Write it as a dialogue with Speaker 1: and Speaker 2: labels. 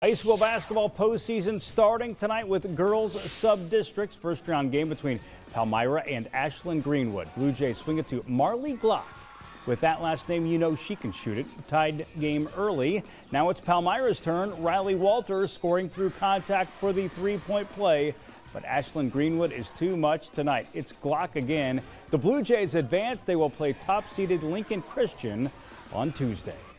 Speaker 1: High school basketball postseason starting tonight with girls sub-districts. First round game between Palmyra and Ashland-Greenwood. Blue Jays swing it to Marley Glock. With that last name, you know she can shoot it. Tied game early. Now it's Palmyra's turn. Riley Walters scoring through contact for the three-point play. But Ashland-Greenwood is too much tonight. It's Glock again. The Blue Jays advance. They will play top-seeded Lincoln Christian on Tuesday.